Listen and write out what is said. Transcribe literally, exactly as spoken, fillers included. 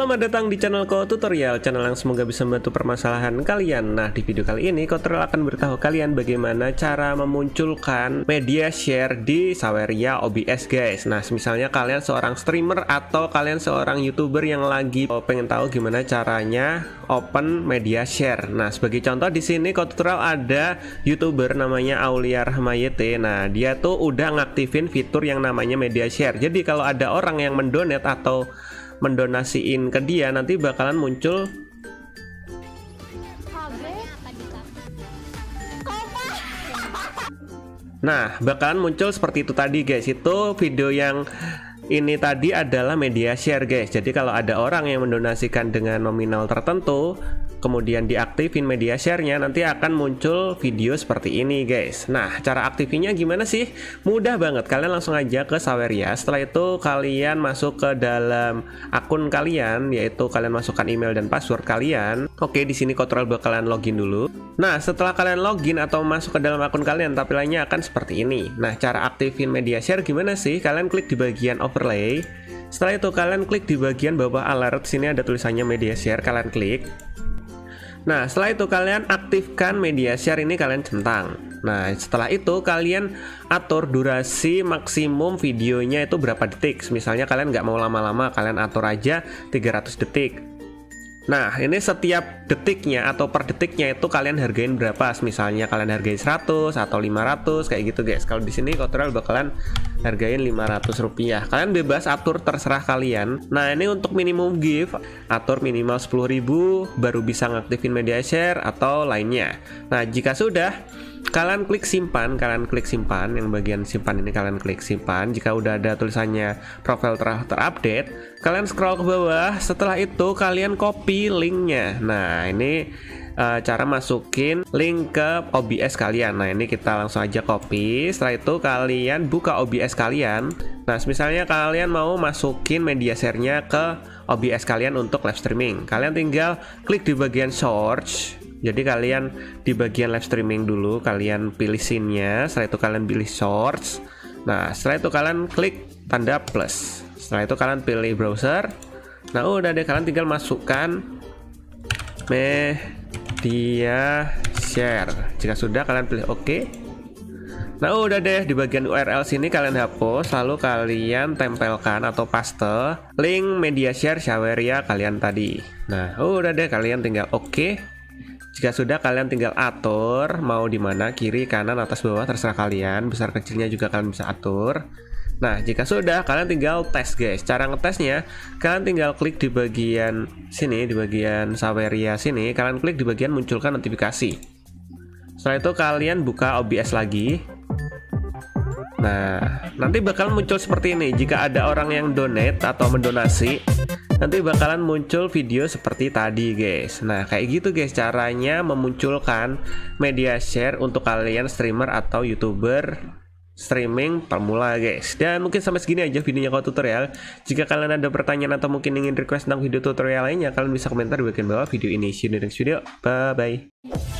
Selamat datang di channel Ko Tutorial, channel yang semoga bisa membantu permasalahan kalian. Nah, di video kali ini Ko Tutorial akan beritahu kalian bagaimana cara memunculkan media share di Saweria O B S, guys. Nah, misalnya kalian seorang streamer atau kalian seorang YouTuber yang lagi pengen tahu gimana caranya open media share. Nah, sebagai contoh di sini Ko Tutorial ada YouTuber namanya Aulia Rahmayete. Nah, dia tuh udah ngaktifin fitur yang namanya media share. Jadi kalau ada orang yang mendonate atau mendonasiin ke dia, nanti bakalan muncul nah bakalan muncul seperti itu tadi, guys. Itu video yang ini tadi adalah media share, guys. Jadi kalau ada orang yang mendonasikan dengan nominal tertentu kemudian diaktifin media share-nya, nanti akan muncul video seperti ini, guys. Nah, cara aktifinnya gimana sih? Mudah banget. Kalian langsung aja ke Saweria. Setelah itu kalian masuk ke dalam akun kalian, yaitu kalian masukkan email dan password kalian. Oke, di sini Ko Tutorial bakalan login dulu. Nah, setelah kalian login atau masuk ke dalam akun kalian, tampilannya akan seperti ini. Nah, cara aktifin media share gimana sih? Kalian klik di bagian overlay. Setelah itu kalian klik di bagian bawah alert. Sini ada tulisannya media share, kalian klik. Nah, setelah itu kalian aktifkan media share ini, kalian centang. Nah, setelah itu kalian atur durasi maksimum videonya itu berapa detik. Misalnya kalian nggak mau lama-lama, kalian atur aja tiga ratus detik. Nah, ini setiap detiknya atau per detiknya itu kalian hargain berapa. Misalnya kalian hargain seratus atau lima ratus kayak gitu, guys. Kalau di sini Ko Tutorial bakalan hargain lima ratus rupiah. Kalian bebas atur, terserah kalian. Nah, ini untuk minimum gift, atur minimal sepuluh ribu baru bisa ngaktifin media share atau lainnya. Nah, jika sudah, kalian klik simpan, kalian klik simpan, yang bagian simpan ini kalian klik simpan. Jika udah ada tulisannya profile ter terupdate, kalian scroll ke bawah. Setelah itu kalian copy linknya. Nah, ini uh, cara masukin link ke O B S kalian. Nah, ini kita langsung aja copy. Setelah itu kalian buka O B S kalian. Nah, misalnya kalian mau masukin media share-nya ke O B S kalian untuk live streaming, kalian tinggal klik di bagian search. Jadi kalian di bagian live streaming dulu, kalian pilih scene-nya, setelah itu kalian pilih source. Nah, setelah itu kalian klik tanda plus. Setelah itu kalian pilih browser. Nah, udah deh, kalian tinggal masukkan media share. Jika sudah, kalian pilih oke. Nah, udah deh, di bagian U R L sini kalian hapus, lalu kalian tempelkan atau paste link media share Saweria kalian tadi. Nah, udah deh, kalian tinggal oke. Jika sudah, kalian tinggal atur mau di mana, kiri, kanan, atas, bawah, terserah kalian. Besar kecilnya juga kalian bisa atur. Nah, jika sudah, kalian tinggal tes, guys. Cara ngetesnya, kalian tinggal klik di bagian sini, di bagian Saweria sini, kalian klik di bagian munculkan notifikasi. Setelah itu kalian buka O B S lagi. Nah, nanti bakal muncul seperti ini. Jika ada orang yang donate atau mendonasi, nanti bakalan muncul video seperti tadi, guys. Nah, kayak gitu, guys, caranya memunculkan media share untuk kalian streamer atau YouTuber streaming pemula, guys. Dan mungkin sampai segini aja videonya Ko Tutorial. Jika kalian ada pertanyaan atau mungkin ingin request tentang video tutorial lainnya, kalian bisa komentar di bagian bawah video ini. See you in the next video. Bye bye.